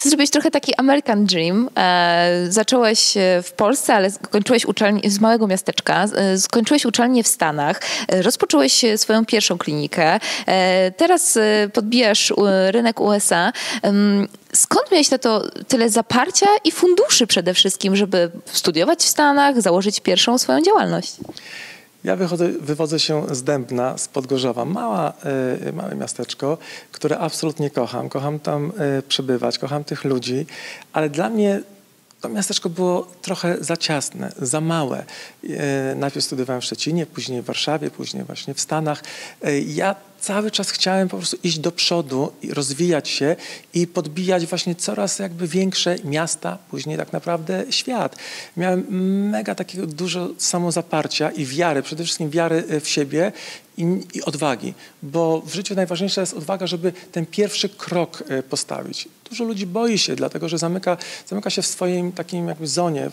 Ty zrobiłeś trochę taki American Dream. Zacząłeś w Polsce, ale skończyłeś uczelnię z małego miasteczka. Skończyłeś uczelnię w Stanach. Rozpocząłeś swoją pierwszą klinikę. Teraz podbijasz rynek USA. Skąd miałeś na to tyle zaparcia i funduszy przede wszystkim, żeby studiować w Stanach, założyć pierwszą swoją działalność? Ja wywodzę się z Dębna, z Podgorzowa. Małe miasteczko, które absolutnie kocham. Kocham tam przebywać, kocham tych ludzi, ale dla mnie to miasteczko było trochę za ciasne, za małe. Najpierw studiowałem w Szczecinie, później w Warszawie, później właśnie w Stanach. Ja cały czas chciałem po prostu iść do przodu i rozwijać się i podbijać właśnie coraz jakby większe miasta, później tak naprawdę świat. Miałem mega takiego dużo samozaparcia i wiary, przede wszystkim wiary w siebie i odwagi, bo w życiu najważniejsza jest odwaga, żeby ten pierwszy krok postawić. Dużo ludzi boi się, dlatego że zamyka się w swoim takim jakby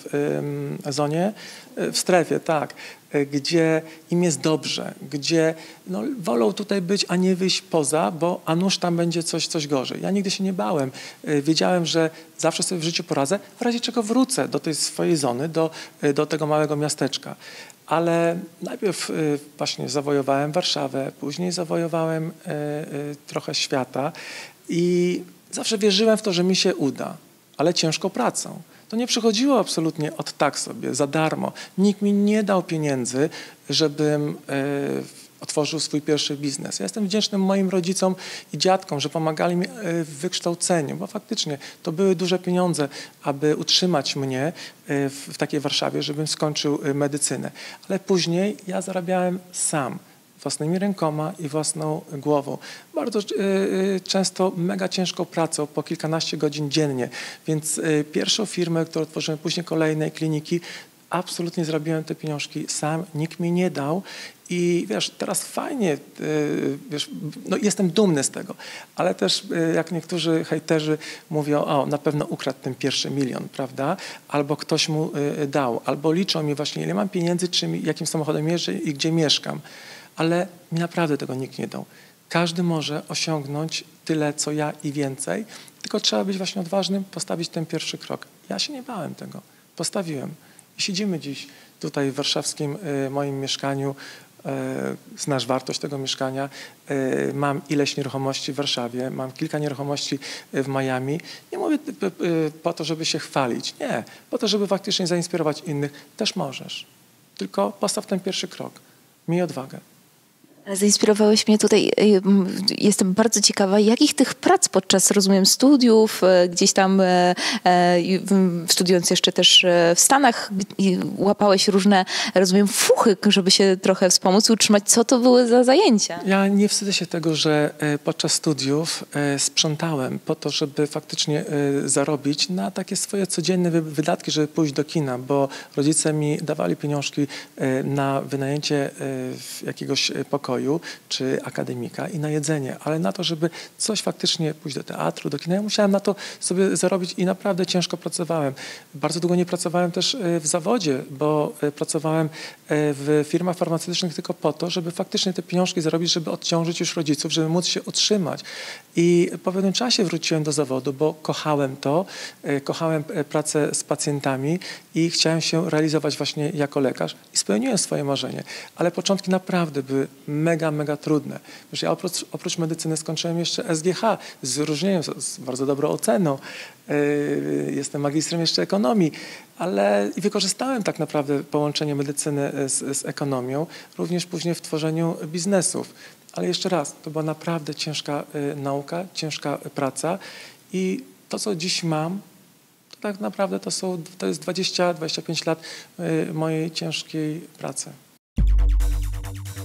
w strefie, tak, gdzie im jest dobrze, gdzie no, wolą tutaj być, a nie wyjść poza, bo a nuż tam będzie coś gorzej. Ja nigdy się nie bałem. Wiedziałem, że zawsze sobie w życiu poradzę, w razie czego wrócę do tej swojej zony, do tego małego miasteczka. Ale najpierw właśnie zawojowałem Warszawę, później zawojowałem trochę świata i zawsze wierzyłem w to, że mi się uda, ale ciężką pracą. To nie przychodziło absolutnie od tak sobie, za darmo. Nikt mi nie dał pieniędzy, żebym otworzył swój pierwszy biznes. Ja jestem wdzięczny moim rodzicom i dziadkom, że pomagali mi w wykształceniu, bo faktycznie to były duże pieniądze, aby utrzymać mnie w takiej Warszawie, żebym skończył medycynę. Ale później ja zarabiałem sam, własnymi rękoma i własną głową. Bardzo często mega ciężką pracą, po kilkanaście godzin dziennie. Więc pierwszą firmę, którą otworzyłem, później kolejne kliniki, absolutnie zrobiłem te pieniążki sam, nikt mi nie dał. I wiesz, teraz fajnie, wiesz, no jestem dumny z tego, ale też jak niektórzy hejterzy mówią, o, na pewno ukradł ten pierwszy milion, prawda? Albo ktoś mu dał, albo liczą mi właśnie, ile mam pieniędzy, jakim samochodem jeżdżę i gdzie mieszkam. Ale mi naprawdę tego nikt nie dał. Każdy może osiągnąć tyle, co ja i więcej, tylko trzeba być właśnie odważnym, postawić ten pierwszy krok. Ja się nie bałem tego. Postawiłem. I siedzimy dziś tutaj w warszawskim moim mieszkaniu. Znasz wartość tego mieszkania. Mam ileś nieruchomości w Warszawie, mam kilka nieruchomości w Miami. Nie mówię po to, żeby się chwalić. Nie. Po to, żeby faktycznie zainspirować innych. Też możesz. Tylko postaw ten pierwszy krok. Miej odwagę. Zainspirowałeś mnie tutaj. Jestem bardzo ciekawa, jakich tych prac podczas, rozumiem, studiów, gdzieś tam studiując jeszcze też w Stanach, łapałeś różne, rozumiem, fuchy, żeby się trochę wspomóc i utrzymać. Co to były za zajęcia? Ja nie wstydzę się tego, że podczas studiów sprzątałem po to, żeby faktycznie zarobić na takie swoje codzienne wydatki, żeby pójść do kina, bo rodzice mi dawali pieniążki na wynajęcie jakiegoś pokoju czy akademika i na jedzenie, ale na to, żeby coś faktycznie pójść do teatru, do kina, ja musiałem na to sobie zarobić i naprawdę ciężko pracowałem. Bardzo długo nie pracowałem też w zawodzie, bo pracowałem w firmach farmaceutycznych tylko po to, żeby faktycznie te pieniążki zarobić, żeby odciążyć już rodziców, żeby móc się utrzymać. I po pewnym czasie wróciłem do zawodu, bo kochałem to, kochałem pracę z pacjentami i chciałem się realizować właśnie jako lekarz i spełniłem swoje marzenie. Ale początki naprawdę były mega trudne. Wiesz, ja oprócz medycyny skończyłem jeszcze SGH z wyróżnieniem, z bardzo dobrą oceną. Jestem magistrem jeszcze ekonomii, ale i wykorzystałem tak naprawdę połączenie medycyny z ekonomią, również później w tworzeniu biznesów. Ale jeszcze raz, to była naprawdę ciężka nauka, ciężka praca i to, co dziś mam, to tak naprawdę to jest 20-25 lat mojej ciężkiej pracy.